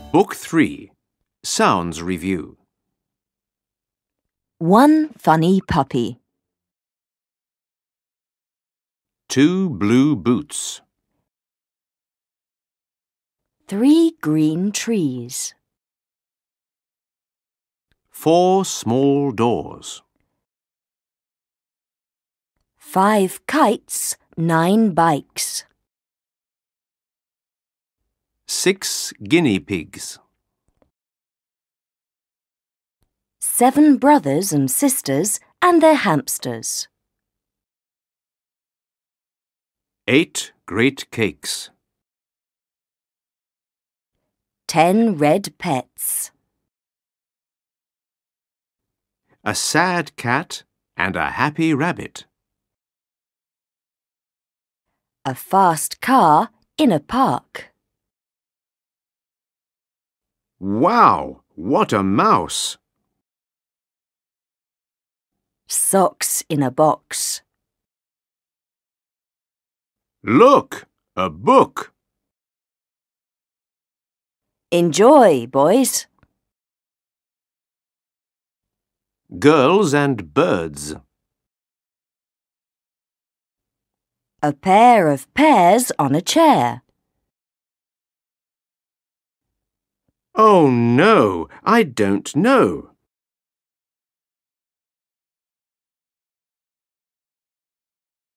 Book 3. Sounds Review. One funny puppy. 2 blue boots. 3 green trees. 4 small doors. 5 kites, 9 bikes. 6 guinea pigs. 7 brothers and sisters and their hamsters. 8 great cakes. 10 red pets. A sad cat and a happy rabbit. A fast car in a park. Wow! What a mouse! Socks in a box. Look! A book! Enjoy, boys. Girls and birds. A pair of pears on a chair. Oh no, I don't know.